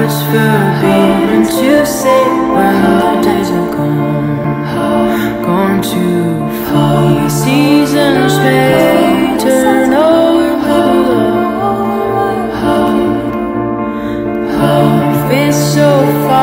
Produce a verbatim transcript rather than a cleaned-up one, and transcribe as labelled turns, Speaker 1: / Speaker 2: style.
Speaker 1: Words forbidden to say when the days are gone, gone too far. The seasons may turn over my love. Life is so far.